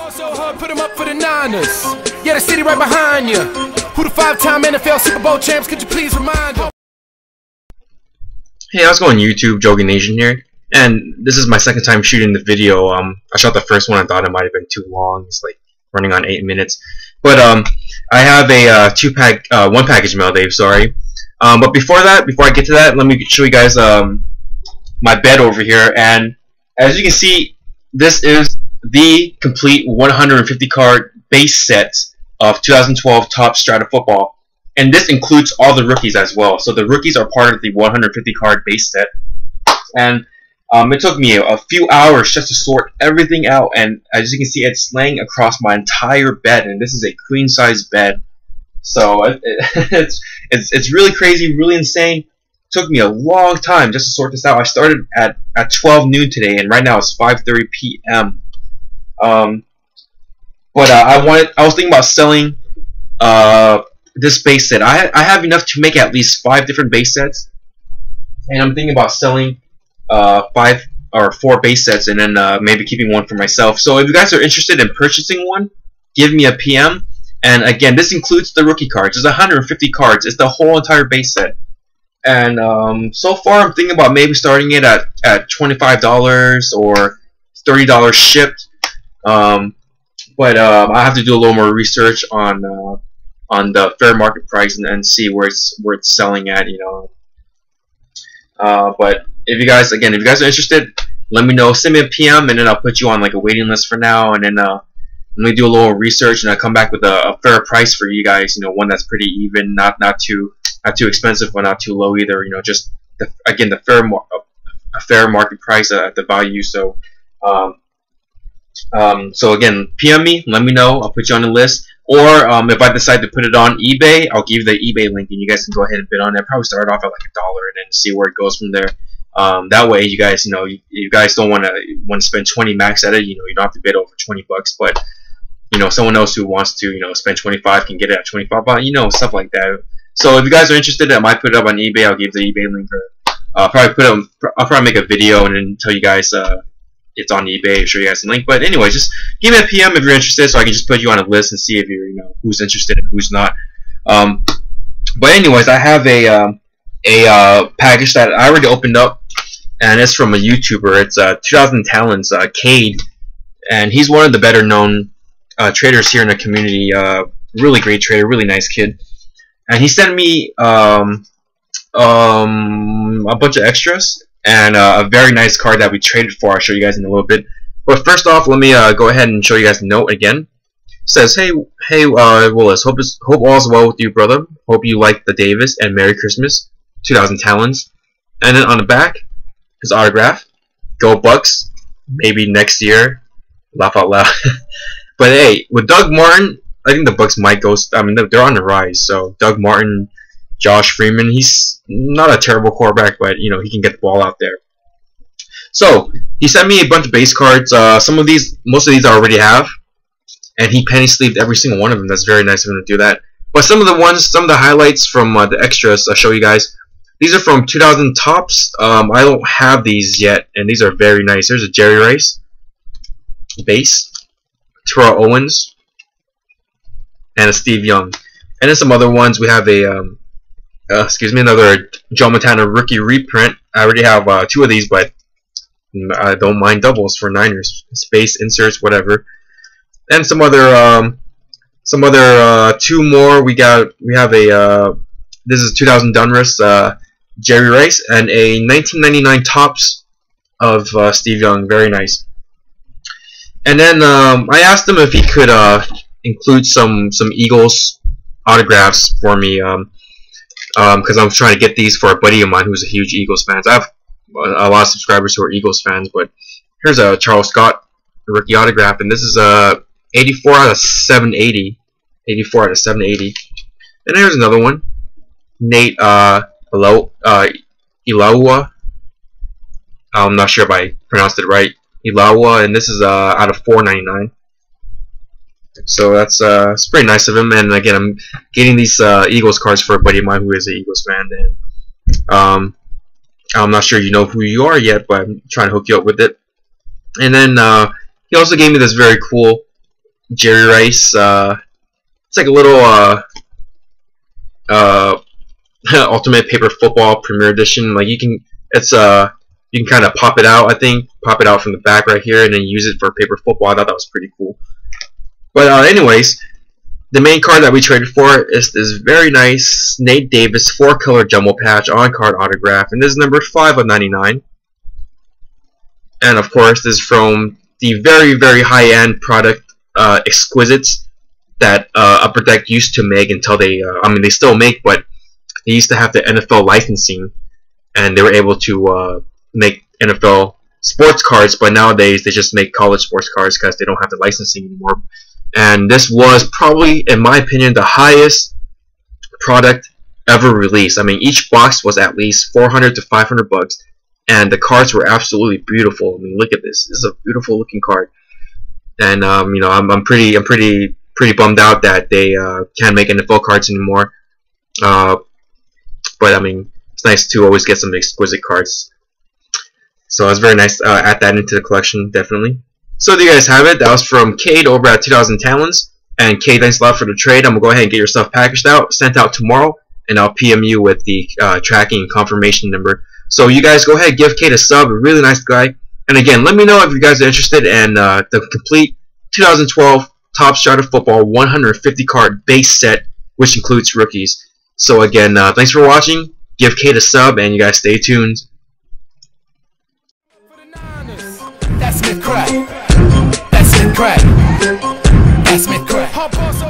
So hard, put 'em up for the Niners. Yeah, the city right behind you. Who the 5-time NFL Super Bowl champs? Could you please remind them? Hey, how's it going, YouTube? Jogi Nation here, and this is my second time shooting the video. I shot the first one. I thought it might have been too long. It's like running on 8 minutes. But I have a one package mail, Dave. Sorry. But before I get to that, let me show you guys my bed over here. And as you can see, this is the complete 150 card base set of 2012 Topps Strata Football. And this includes all the rookies as well. So the rookies are part of the 150 card base set. And it took me a few hours just to sort everything out. And as you can see, it's laying across my entire bed. And this is a queen size bed. So it's really crazy, really insane. It took me a long time just to sort this out. I started at 12 noon today, and right now it's 5:30 p.m. But I was thinking about selling this base set. I have enough to make at least 5 different base sets, and I'm thinking about selling 5 or 4 base sets, and then maybe keeping one for myself. So if you guys are interested in purchasing one, give me a PM. And again, this includes the rookie cards. There's 150 cards. It's the whole entire base set. And so far, I'm thinking about maybe starting it at $25 or $30 shipped. But I have to do a little more research on the fair market price and see where it's selling at, you know. But if you guys are interested, let me know. Send me a PM, and then I'll put you on like a waiting list for now. And then let me do a little research, and I'll come back with a fair price for you guys. You know, one that's pretty even, not too expensive, but not too low either. You know, just a fair market price at the value. So. So again, PM me, let me know, I'll put you on the list. Or if I decide to put it on eBay, I'll give you the eBay link, and you guys can go ahead and bid on it. Probably start off at like $1 and then see where it goes from there. That way, you guys, you know, you guys don't want to spend 20 max at it. You know, you don't have to bid over 20 bucks, but you know, someone else who wants to, you know, spend 25 can get it at 25 bucks. You know, stuff like that. So if you guys are interested, I might put it up on eBay. I'll give the eBay link, or I'll probably make a video and then tell you guys it's on eBay, show you guys the link. But anyway, just give me a PM if you're interested, so I can just put you on a list and see if you're, you know, who's interested and who's not. But anyways, I have a package that I already opened up, and it's from a YouTuber. It's 2000 Talents, Cade, and he's one of the better known traders here in the community. Really great trader, really nice kid. And he sent me a bunch of extras and a very nice card that we traded for. I'll show you guys in a little bit. But first off, let me go ahead and show you guys the note again. It says, hey Willis, hope all's well with you, brother. Hope you like the Davis, and Merry Christmas, 2000 Talents. And then on the back, his autograph. Go Bucks, maybe next year. Laugh out loud. But hey, with Doug Martin, I think the Bucks might go. I mean, they're on the rise. So Doug Martin, Josh Freeman, he's not a terrible quarterback, but you know, he can get the ball out there. So he sent me a bunch of base cards. Most of these I already have, and he penny sleeved every single one of them. That's very nice of him to do that. But some of the highlights from the extras, I'll show you guys. These are from 2000 Topps. I don't have these yet, and these are very nice. There's a Jerry Rice base, Terrell Owens, and a Steve Young. And then some other ones. We have another Joe Montana rookie reprint. I already have 2 of these, but I don't mind doubles for Niners. Space inserts, whatever. And some other 2 more. We have this is 2000 Donruss Jerry Rice, and a 1999 Topps of Steve Young. Very nice. And then I asked him if he could include some Eagles autographs for me, because I'm trying to get these for a buddy of mine who's a huge Eagles fan. I have a lot of subscribers who are Eagles fans, but here's a Charles Scott rookie autograph, and this is 84 out of 780. 84 out of 780. And here's another one, Nate Ilawa. I'm not sure if I pronounced it right. Ilawa, and this is out of 499. So that's it's pretty nice of him. And again, I'm getting these Eagles cards for a buddy of mine who is an Eagles fan, and I'm not sure you know who you are yet, but I'm trying to hook you up with it. And then he also gave me this very cool Jerry Rice. It's like a little Ultimate Paper Football Premier Edition. Like you can kind of pop it out. I think pop it out from the back right here, and then use it for paper football. I thought that was pretty cool. But anyways, the main card that we traded for is this very nice Nate Davis 4-color jumbo patch on card autograph, and this is number 5 of 99. And of course, this is from the very high-end product Exquisites that Upper Deck used to make until they, I mean, they still make, but they used to have the NFL licensing, and they were able to make NFL sports cards, but nowadays they just make college sports cards because they don't have the licensing anymore. And this was probably, in my opinion, the highest product ever released. I mean, each box was at least 400 to 500 bucks, and the cards were absolutely beautiful. I mean, look at this. This is a beautiful looking card. And you know, I'm pretty bummed out that they can't make NFL cards anymore. But I mean, it's nice to always get some exquisite cards. So it's very nice. Add that into the collection, definitely. So there you guys have it. That was from Cade over at 2000 Talents. And Cade, thanks a lot for the trade. I'm gonna go ahead and get your stuff packaged out, sent out tomorrow, and I'll PM you with the tracking confirmation number. So you guys go ahead, give Cade a sub. A really nice guy. And again, let me know if you guys are interested in the complete 2012 Topps Chart of Football 150 card base set, which includes rookies. So again, thanks for watching. Give Cade a sub, and you guys stay tuned. That's Smith Crack. That's Smith Crack. That's Smith Crack.